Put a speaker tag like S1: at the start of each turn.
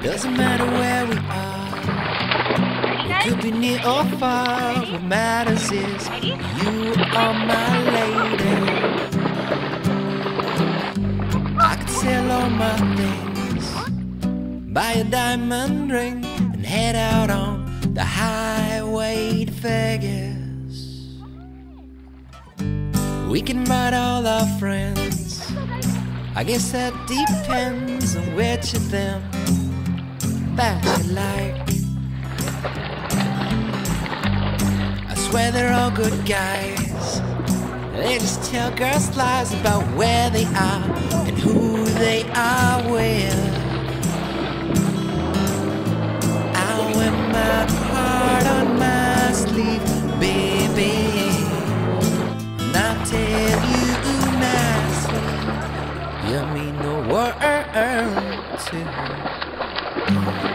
S1: Doesn't matter where we are, we could be near or far. What matters is you are my lady. I could sell all my things, buy a diamond ring, and head out on the highway to Vegas. We can invite all our friends, I guess that depends on which of them that you like. I swear they're all good guys, they just tell girls lies about where they are and who they are with. I wear my heart on my sleeve, baby, and I'll tell you nicely, you mean the world to me.